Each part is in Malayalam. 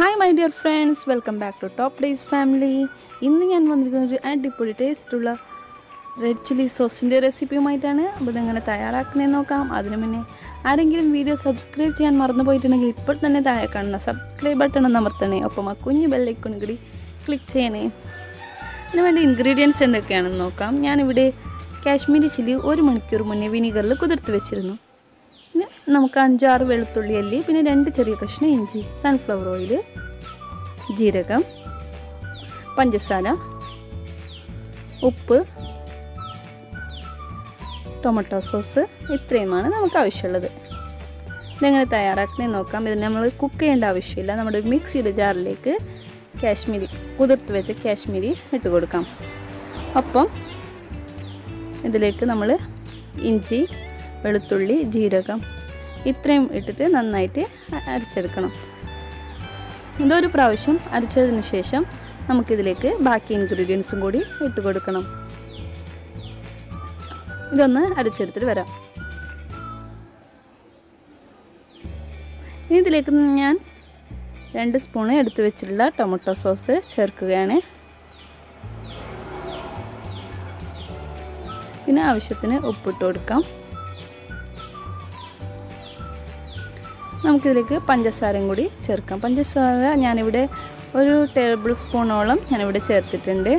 Hi my dear friends, welcome back to top days family. ഇന്ന് ഞാൻ വന്നിരിക്കുന്ന ഒരു അടിപൊളി ടേസ്റ്റുള്ള റെഡ് ചില്ലി സോസിൻ്റെ റെസിപ്പിയുമായിട്ടാണ്. അപ്പോൾ ഇതെങ്ങനെ തയ്യാറാക്കുന്നതെന്ന് നോക്കാം. അതിനു മുന്നേ ആരെങ്കിലും വീഡിയോ സബ്സ്ക്രൈബ് ചെയ്യാൻ മറന്നു പോയിട്ടുണ്ടെങ്കിൽ ഇപ്പോൾ തന്നെ താഴെ കാണുന്ന സബ്സ്ക്രൈബ് ബട്ടൺ ഒന്ന് അമർത്തണേ. ഒപ്പം ആ കുഞ്ഞു ബെല്ലൈക്കൺ കൂടി ക്ലിക്ക് ചെയ്യണേ. ഇതിന് വേണ്ട ഇൻഗ്രീഡിയൻസ് എന്തൊക്കെയാണെന്ന് നോക്കാം. ഞാനിവിടെ കാശ്മീരി ചില്ലി 1 മണിക്കൂർ മുന്നേ വിനീഗറിൽ കുതിർത്ത് വെച്ചിരുന്നു. പിന്നെ നമുക്ക് 5-6 വെളുത്തുള്ളി അല്ലി, പിന്നെ 2 ചെറിയ കഷ്ണം ഇഞ്ചി, സൺഫ്ലവർ ഓയിൽ, ജീരകം, പഞ്ചസാര, ഉപ്പ്, ടൊമാറ്റോ സോസ്, ഇത്രയുമാണ് നമുക്ക് ആവശ്യമുള്ളത്. ഇതെങ്ങനെ തയ്യാറാക്കുന്നതെന്ന് നോക്കാം. ഇത് നമ്മൾ കുക്ക് ചെയ്യേണ്ട ആവശ്യമില്ല. നമ്മുടെ മിക്സിയുടെ ജാറിലേക്ക് കുതിർത്ത് വെച്ച കാശ്മീരി ഇട്ട് കൊടുക്കാം. ഒപ്പം ഇതിലേക്ക് നമ്മൾ ഇഞ്ചി, വെളുത്തുള്ളി, ജീരകം ഇത്രയും ഇട്ടിട്ട് നന്നായിട്ട് അരച്ചെടുക്കണം. ഇതൊരു പ്രാവശ്യം അരച്ചതിന് ശേഷം നമുക്കിതിലേക്ക് ബാക്കി ഇൻഗ്രീഡിയൻസും കൂടി ഇട്ട് കൊടുക്കണം. ഇതൊന്ന് അരച്ചെടുത്തിട്ട് വരാം. ഇനി ഇതിലേക്ക് ഞാൻ 2 സ്പൂൺ എടുത്തു വെച്ചിട്ടുള്ള ടൊമാറ്റോ സോസ് ചേർക്കുകയാണ്. പിന്നെ ആവശ്യത്തിന് ഉപ്പിട്ട് കൊടുക്കാം. നമുക്കിതിലേക്ക് പഞ്ചസാരയും കൂടി ചേർക്കാം. പഞ്ചസാര ഞാനിവിടെ 1 ടേബിൾ സ്പൂണോളം ഞാനിവിടെ ചേർത്തിട്ടുണ്ട്.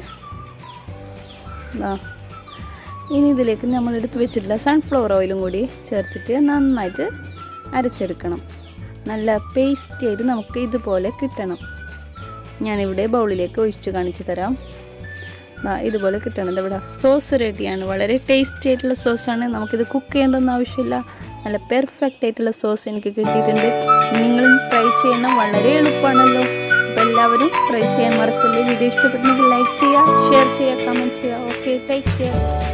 ഇനി ഇതിലേക്ക് നമ്മൾ എടുത്ത് വെച്ചിട്ടുള്ള സൺഫ്ലവർ ഓയിലും കൂടി ചേർത്തിട്ട് നന്നായിട്ട് അരച്ചെടുക്കണം. നല്ല പേസ്റ്റ് ചെയ്ത് നമുക്ക് ഇതുപോലെ കിട്ടണം. ഞാനിവിടെ ബൗളിലേക്ക് ഒഴിച്ച് കാണിച്ചു തരാം. ഇതുപോലെ കിട്ടണം. ഇവിടെ സോസ് റെഡിയാണ്. വളരെ ടേസ്റ്റി ആയിട്ടുള്ള സോസാണ്. നമുക്കിത് കുക്ക് ചെയ്യേണ്ടൊന്നും ആവശ്യമില്ല. നല്ല പെർഫെക്റ്റ് ആയിട്ടുള്ള സോസ് എനിക്ക് കിട്ടിയിട്ടുണ്ട്. നിങ്ങളും ട്രൈ ചെയ്യണം. വളരെ എളുപ്പമാണല്ലോ. അപ്പോൾ എല്ലാവരും ട്രൈ ചെയ്യാൻ മറക്കല്ലേ. വീഡിയോ ഇഷ്ടപ്പെട്ടെങ്കിൽ ലൈക്ക് ചെയ്യുക, ഷെയർ ചെയ്യുക, കമൻറ്റ് ചെയ്യുക. Okay, take care.